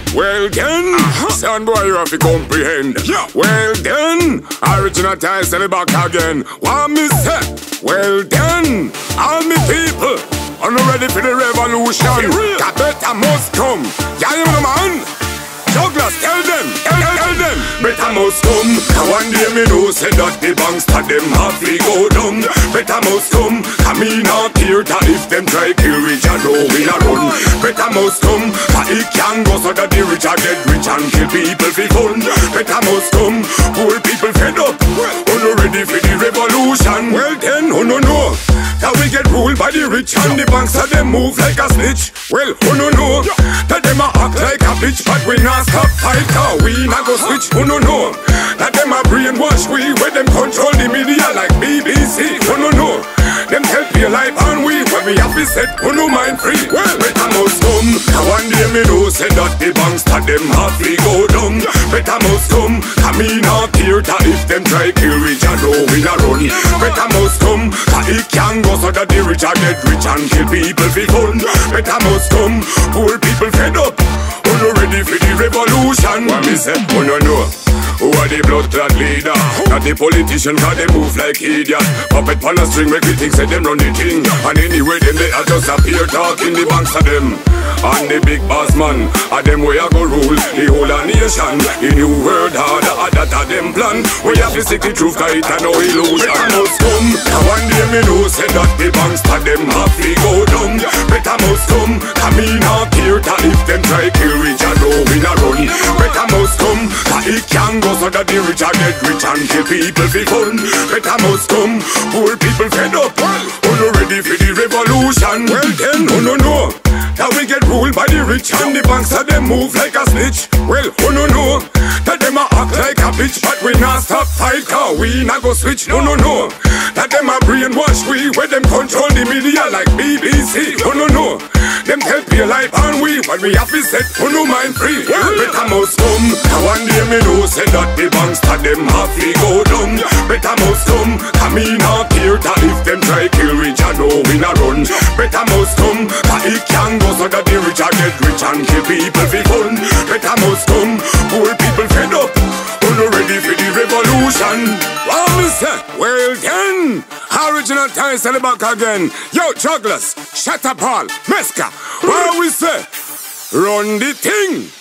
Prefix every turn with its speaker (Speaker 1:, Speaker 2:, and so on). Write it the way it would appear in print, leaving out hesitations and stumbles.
Speaker 1: Well then, son boy, you have to comprehend. Well then, original ties in the back again. Want me say? Well then, all me people, are you ready for the revolution? That better must come. Yeah, you know, man. Jugglers, tell them, better must come. One day me know say that the bankster them have to go down. Better must come, come in out here that if them try kill rich and know we a run. Better must come, that it can go so that the rich a get rich and kill people for fun. Better must come, poor people fed up, you ready for the revolution. Well then, no, that we get ruled by the rich and the bankster them move like a snitch. Well, no, that them a act like a bitch, but we not stop fight, cause we not go switch. No, that them a brainwash we, where them control the media like BBC. No, them help your life and we, when we have to set, no mind free. Well, better must come, one day me know say that the bankster them have to go down. Better must come in out here that if them try kill rich and know we a run. Better must come, that it can go so that the rich a get rich and kill people for fun. Better must come, poor people fed up, you ready for the revolution. What me say? No. Who are the blood clot leader? Not the politician, cause they move like idiot. Puppet on a string, make we think say them run the thing. And anyway them they are just appear talking the banks of them. And the big boss man, a them way I go rule the whole a nation. The new world order, that a them plan. We have to stick the truth, cause it a no illusion. Better must come, one day me know say that the banks of them have to go down. Better must come in out here that if them try kill rich and know we not run. Better must come, that it can go so that the rich a get rich and kill people for fun. Better must come, poor people fed up, you ready for the revolution. Well then, no, that we get ruled by the rich and the banks of them move like a snitch. Well, no, that them a act like a bitch, but we not stop fight, cause we not go switch. No, that them a brainwash we, where them control the media like BBC. No, them help your life and we, when we have to set, no mind free. Well, better must come, one day me know say that the bankster them have to go down. Better must come in out here that if them try kill rich and know we not run. Better must come, that it can go so that the rich a get rich and kill people for fun. Better must come, poor people fed up, you ready for the revolution. What me say? Well then, original ties in the back again. Yo, jugglers, shut up all, Meska. What we say? Run the thing.